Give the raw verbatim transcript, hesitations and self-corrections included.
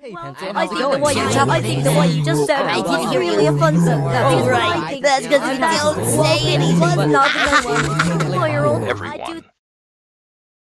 I think the what you I think the what you just said I didn't was hear really you. offensive. Oh, right. That's because you don't say anything. Was not the one. Four-year-old. I do Everyone